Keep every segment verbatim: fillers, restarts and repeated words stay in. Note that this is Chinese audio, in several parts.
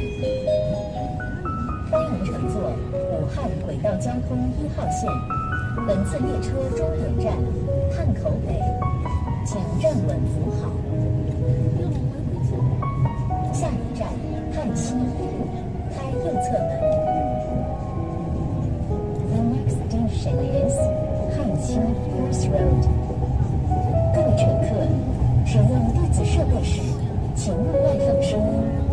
欢迎乘坐武汉轨道交通一号线，本次列车终点站汉口北，请站稳扶好。下一站汉西，开右侧门。The next station is 汉西 Horse Road。各位乘客，使用电子设备时，请勿外放声音。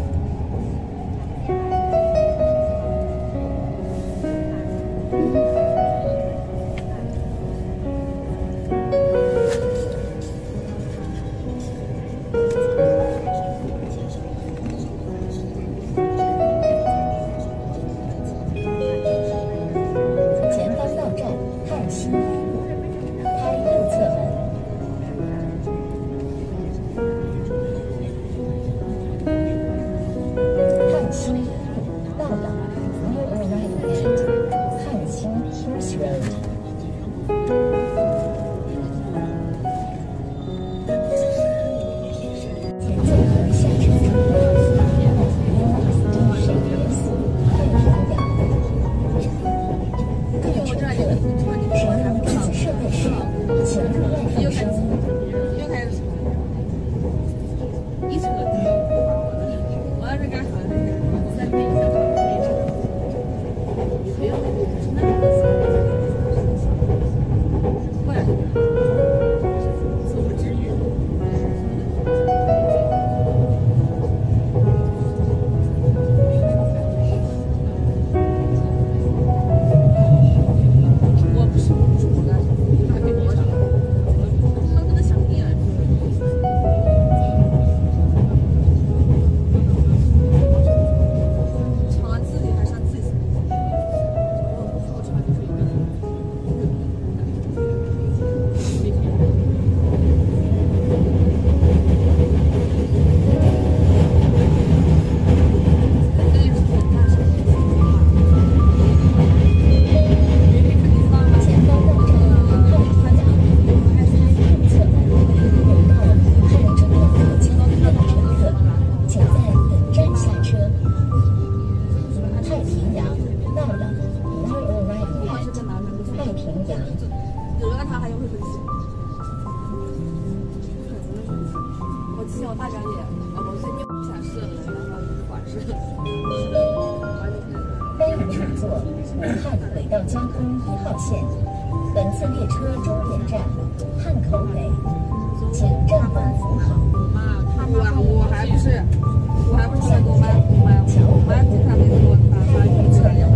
欢迎乘坐武汉轨道交通一号线，本次列车终点站汉口北，请站稳扶好。 我我还不是，我还不是下一站桥口路，开右侧门。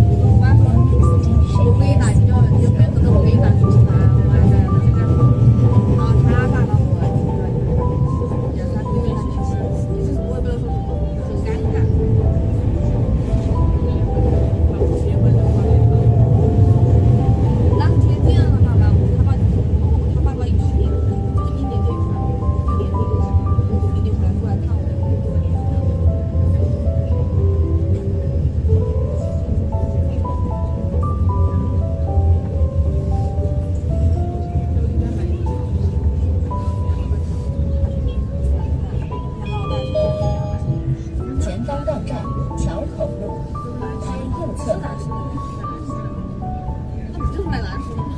我给你打，你就你就别等着我给你打出去拿，我还在那个，然后他爸爸我，也他对面去信息，就是我也不知道说什么，很尴尬。当天这样的话吧，他爸他爸爸一去年就一年就一回来，就年底的时候，年底回来过来看我。 前方到站桥口路，开右侧门。 那不就是买蓝书吗？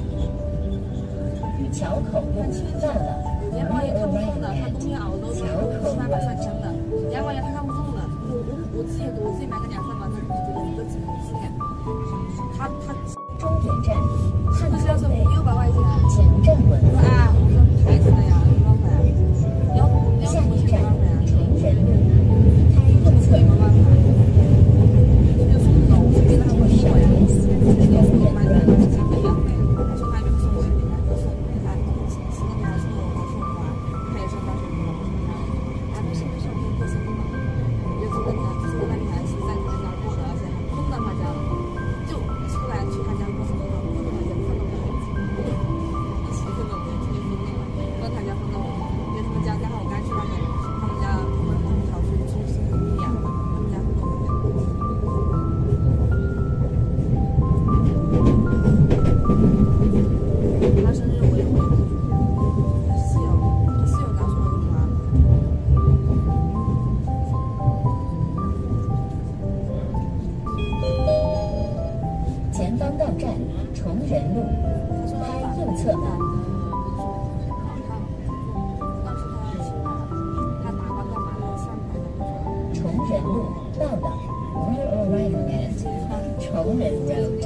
桥口路到了。 联邦也看不中的，他冬天熬都是七八百上千的，两万元他看不中的，我我我自己我自己买个两三万，他就觉得一个几几年，他他终点站汉不是要是口北， 六百块钱， 请站稳扶啊， 好。 我说牌子的呀，六百块，要要下五千一站多块呀， 成人路，开右侧对，八万块，就送走，我觉得他会送呀，要送我买的，想不要买，说还没送我，还送给他，十个女孩送我，我送花，他也说他说不还没事没事，我过生日嘛，就这个女孩，这个女孩是在那边过的，而且还碰到他家了，就出来去他家。 同仁 Road。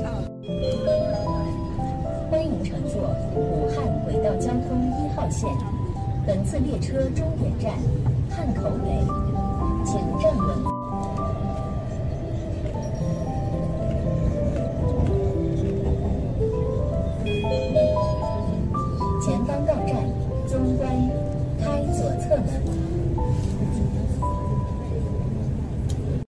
欢迎乘坐武汉轨道交通一号线，本次列车终点站汉口北，请站稳。